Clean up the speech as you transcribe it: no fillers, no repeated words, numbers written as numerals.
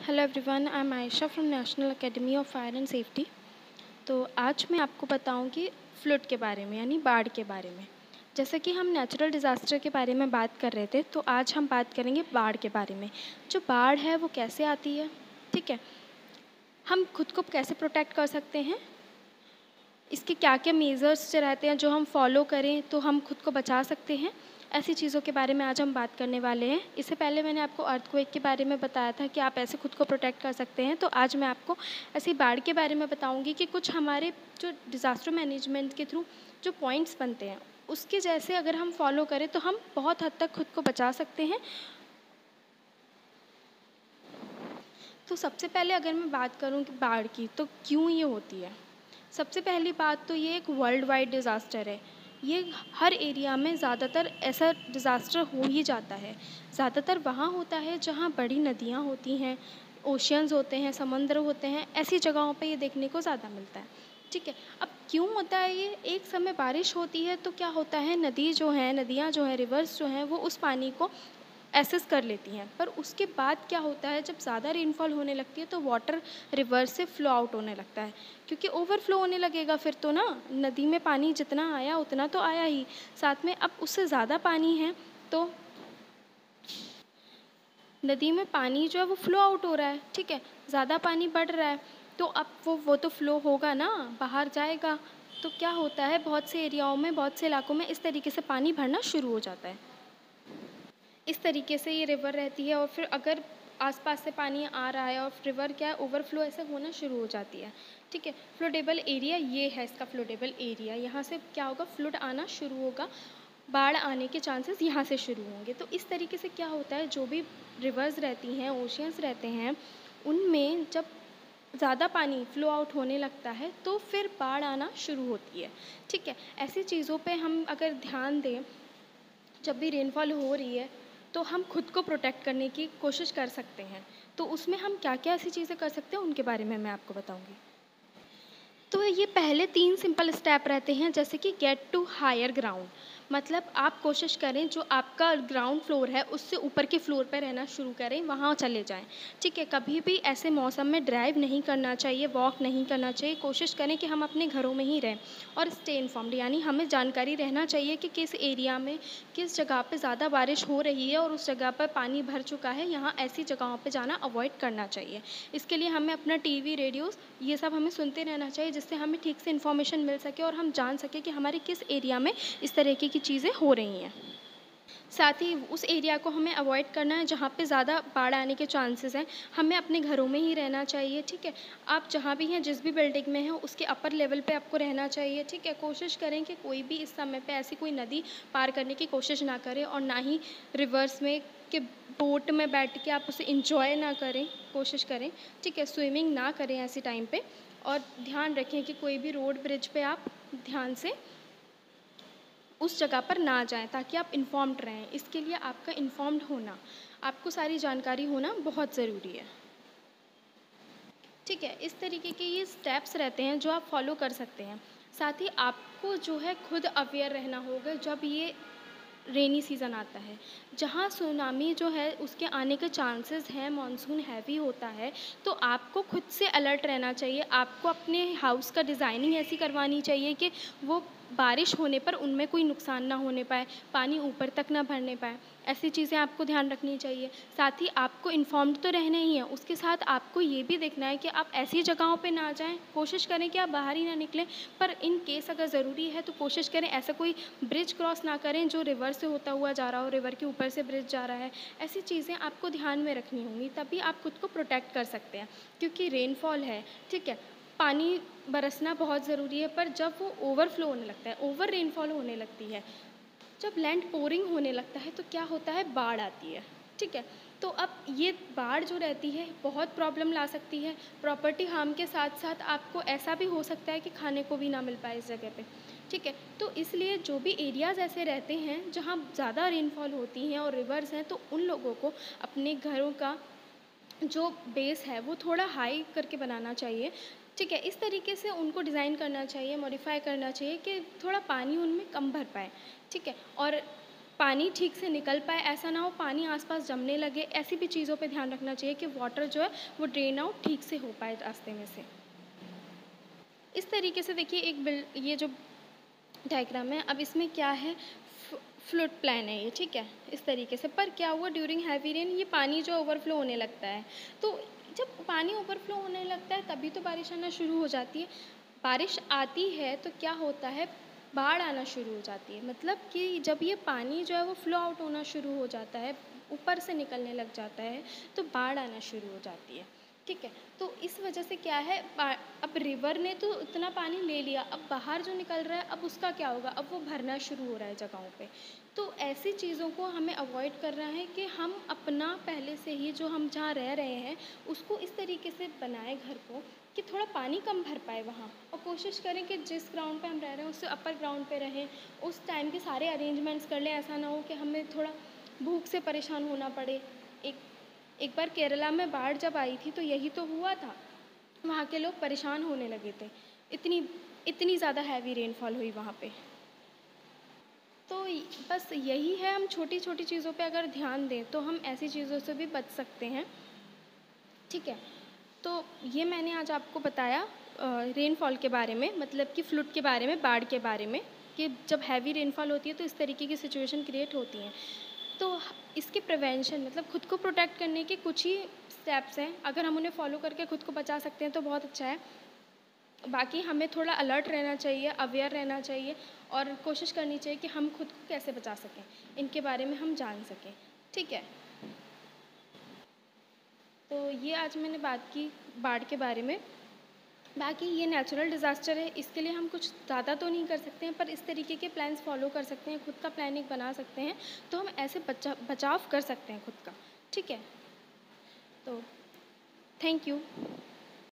Hello everyone, I am Ayesha from national academy of fire and safety. तो आज मैं आपको बताऊंगी फ्लड के बारे में, यानी बाढ़ के बारे में। जैसे कि हम नेचुरल डिज़ास्टर के बारे में बात कर रहे थे, तो आज हम बात करेंगे बाढ़ के बारे में। जो बाढ़ है वो कैसे आती है, ठीक है, हम खुद को कैसे प्रोटेक्ट कर सकते हैं, इसके क्या क्या मेजर्स जो रहते हैं जो हम फॉलो करें तो हम खुद को बचा सकते हैं, ऐसी चीज़ों के बारे में आज हम बात करने वाले हैं। इससे पहले मैंने आपको अर्थक्वेक के बारे में बताया था कि आप ऐसे खुद को प्रोटेक्ट कर सकते हैं, तो आज मैं आपको ऐसी बाढ़ के बारे में बताऊंगी कि कुछ हमारे जो डिज़ास्टर मैनेजमेंट के थ्रू जो पॉइंट्स बनते हैं उसके जैसे अगर हम फॉलो करें तो हम बहुत हद तक खुद को बचा सकते हैं। तो सबसे पहले अगर मैं बात करूं कि बाढ़ की तो क्यों ये होती है, सबसे पहली बात तो ये एक वर्ल्ड वाइड डिज़ास्टर है। ये हर एरिया में ज़्यादातर ऐसा डिज़ास्टर हो ही जाता है। ज़्यादातर वहाँ होता है जहाँ बड़ी नदियाँ होती हैं, ओशियंस होते हैं, समुद्र होते हैं, ऐसी जगहों पे ये देखने को ज़्यादा मिलता है। ठीक है, अब क्यों होता है ये, एक समय बारिश होती है तो क्या होता है, नदियाँ जो हैं, रिवर्स जो हैं, वो उस पानी को एसेस कर लेती हैं। पर उसके बाद क्या होता है, जब ज़्यादा रेनफॉल होने लगती है तो वाटर रिवर्स से फ़्लो आउट होने लगता है, क्योंकि ओवरफ्लो होने लगेगा फिर तो ना, नदी में पानी जितना आया उतना तो आया ही, साथ में अब उससे ज़्यादा पानी है तो नदी में पानी जो है वो फ़्लो आउट हो रहा है। ठीक है, ज़्यादा पानी बढ़ रहा है तो अब वो तो फ़्लो होगा ना, बाहर जाएगा। तो क्या होता है, बहुत से एरियाओं में, बहुत से इलाकों में इस तरीके से पानी भरना शुरू हो जाता है। इस तरीके से ये रिवर रहती है और फिर अगर आसपास से पानी आ रहा है और रिवर क्या है, ओवरफ्लो ऐसे होना शुरू हो जाती है। ठीक है, फ्लोटेबल एरिया ये है इसका फ्लोटेबल एरिया, यहाँ से क्या होगा, फ्लड आना शुरू होगा, बाढ़ आने के चांसेस यहाँ से शुरू होंगे। तो इस तरीके से क्या होता है, जो भी रिवर्स रहती हैं, ओशियंस रहते हैं, उनमें जब ज़्यादा पानी फ़्लो आउट होने लगता है तो फिर बाढ़ आना शुरू होती है। ठीक है, ऐसी चीज़ों पे हम अगर ध्यान दें, जब भी रेनफॉल हो रही है तो हम खुद को प्रोटेक्ट करने की कोशिश कर सकते हैं। तो उसमें हम क्या-क्या ऐसी चीज़ें कर सकते हैं उनके बारे में मैं आपको बताऊँगी। तो ये पहले 3 सिंपल स्टेप रहते हैं, जैसे कि गेट टू हायर ग्राउंड, मतलब आप कोशिश करें जो आपका ग्राउंड फ्लोर है उससे ऊपर के फ्लोर पे रहना शुरू करें, वहाँ चले जाएँ। ठीक है, कभी भी ऐसे मौसम में ड्राइव नहीं करना चाहिए, वॉक नहीं करना चाहिए, कोशिश करें कि हम अपने घरों में ही रहें और स्टे इन्फॉर्म्ड, यानी हमें जानकारी रहना चाहिए कि किस एरिया में, किस जगह पे ज़्यादा बारिश हो रही है और उस जगह पर पानी भर चुका है, यहाँ ऐसी जगहों पे जाना अवॉइड करना चाहिए। इसके लिए हमें अपना टीवी, रेडियोज़ ये सब हमें सुनते रहना चाहिए, जिससे हमें ठीक से इन्फॉर्मेशन मिल सके और हम जान सकें कि हमारे किस एरिया में इस तरीके की चीज़ें हो रही हैं। साथ ही उस एरिया को हमें अवॉइड करना है जहाँ पे ज़्यादा बाढ़ आने के चांसेस हैं, हमें अपने घरों में ही रहना चाहिए। ठीक है, आप जहाँ भी हैं, जिस भी बिल्डिंग में हैं, उसके अपर लेवल पे आपको रहना चाहिए। ठीक है, कोशिश करें कि कोई भी इस समय पे ऐसी कोई नदी पार करने की कोशिश ना करे और ना ही रिवर्स में कि बोट में बैठ के आप उसे इंजॉय ना करें, कोशिश करें। ठीक है, स्विमिंग ना करें ऐसी टाइम पे, और ध्यान रखें कि कोई भी रोड ब्रिज पे आप ध्यान से उस जगह पर ना जाएँ, ताकि आप इन्फॉर्म्ड रहें। इसके लिए आपका इन्फॉर्म्ड होना, आपको सारी जानकारी होना बहुत ज़रूरी है। ठीक है, इस तरीके के ये स्टेप्स रहते हैं जो आप फॉलो कर सकते हैं। साथ ही आपको जो है खुद अवेयर रहना होगा जब ये रेनी सीज़न आता है, जहाँ सुनामी जो है उसके आने के चांसेस हैं, मानसून हैवी होता है, तो आपको खुद से अलर्ट रहना चाहिए। आपको अपने हाउस का डिज़ाइनिंग ऐसी करवानी चाहिए कि वो बारिश होने पर उनमें कोई नुकसान ना होने पाए, पानी ऊपर तक ना भरने पाए। ऐसी चीज़ें आपको ध्यान रखनी चाहिए। साथ ही आपको इन्फॉर्म्ड तो रहना ही है, उसके साथ आपको ये भी देखना है कि आप ऐसी जगहों पे ना जाएँ, कोशिश करें कि आप बाहर ही ना निकलें, पर इन केस अगर ज़रूरी है तो कोशिश करें ऐसा कोई ब्रिज क्रॉस ना करें जो रिवर से होता हुआ जा रहा हो, रिवर के ऊपर से ब्रिज जा रहा है। ऐसी चीज़ें आपको ध्यान में रखनी होंगी, तभी आप खुद को प्रोटेक्ट कर सकते हैं। क्योंकि रेनफॉल है, ठीक है, पानी बरसना बहुत ज़रूरी है, पर जब वो ओवरफ्लो होने लगता है, ओवर रेनफॉल होने लगती है, जब लैंड पोरिंग होने लगता है तो क्या होता है, बाढ़ आती है। ठीक है, तो अब ये बाढ़ जो रहती है बहुत प्रॉब्लम ला सकती है, प्रॉपर्टी हार्म के साथ साथ आपको ऐसा भी हो सकता है कि खाने को भी ना मिल पाए इस जगह पे। ठीक है, तो इसलिए जो भी एरियाज़ ऐसे रहते हैं जहाँ ज़्यादा रेनफॉल होती हैं और रिवर्स हैं, तो उन लोगों को अपने घरों का जो बेस है वो थोड़ा हाई करके बनाना चाहिए। ठीक है, इस तरीके से उनको डिज़ाइन करना चाहिए, मॉडिफ़ाई करना चाहिए कि थोड़ा पानी उनमें कम भर पाए। ठीक है, और पानी ठीक से निकल पाए, ऐसा ना हो पानी आसपास जमने लगे। ऐसी भी चीज़ों पे ध्यान रखना चाहिए कि वाटर जो है वो ड्रेन आउट ठीक से हो पाए रास्ते में से। इस तरीके से देखिए ये जो डायग्राम है, अब इसमें क्या है, फ्लड प्लान है ये, ठीक है, इस तरीके से। पर क्या हुआ, ड्यूरिंग हैवी रेन ये पानी जो ओवरफ्लो होने लगता है। तो जब पानी ओवरफ्लो होने लगता है तभी तो बारिश आना शुरू हो जाती है। बारिश आती है तो क्या होता है, बाढ़ आना शुरू हो जाती है। मतलब कि जब ये पानी जो है वो फ्लो आउट होना शुरू हो जाता है, ऊपर से निकलने लग जाता है, तो बाढ़ आना शुरू हो जाती है, ठीक है। तो इस वजह से क्या है, अब रिवर ने तो इतना पानी ले लिया, अब बाहर जो निकल रहा है अब उसका क्या होगा, अब वो भरना शुरू हो रहा है जगहों पे। तो ऐसी चीज़ों को हमें अवॉइड करना है कि हम अपना पहले से ही जो हम जहाँ रह रहे हैं उसको इस तरीके से बनाएं घर को कि थोड़ा पानी कम भर पाए वहाँ, और कोशिश करें कि जिस ग्राउंड पे हम रह रहे हैं उससे अपर ग्राउंड पे रहें। उस टाइम के सारे अरेंजमेंट्स कर लें, ऐसा ना हो कि हमें थोड़ा भूख से परेशान होना पड़े। एक एक बार केरला में बाढ़ जब आई थी तो यही तो हुआ था, वहाँ के लोग परेशान होने लगे थे, इतनी इतनी ज़्यादा हैवी रेनफॉल हुई वहाँ पे। तो बस यही है, हम छोटी छोटी चीज़ों पे अगर ध्यान दें तो हम ऐसी चीज़ों से भी बच सकते हैं, ठीक है। तो ये मैंने आज आपको बताया रेनफॉल के बारे में, मतलब कि फ्लड के बारे में, बाढ़ के बारे में, कि जब हैवी रेनफॉल होती है तो इस तरीके की सिचुएशन क्रिएट होती हैं। तो इसके प्रिवेंशन मतलब खुद को प्रोटेक्ट करने के कुछ ही स्टेप्स हैं, अगर हम उन्हें फॉलो करके खुद को बचा सकते हैं तो बहुत अच्छा है। बाकी हमें थोड़ा अलर्ट रहना चाहिए, अवेयर रहना चाहिए, और कोशिश करनी चाहिए कि हम खुद को कैसे बचा सकें, इनके बारे में हम जान सकें, ठीक है। तो ये आज मैंने बात की बाढ़ के बारे में। बाकी ये नेचुरल डिज़ास्टर है, इसके लिए हम कुछ ज़्यादा तो नहीं कर सकते हैं, पर इस तरीके के प्लान्स फॉलो कर सकते हैं, खुद का प्लानिंग बना सकते हैं, तो हम ऐसे बचाव कर सकते हैं खुद का, ठीक है। तो थैंक यू।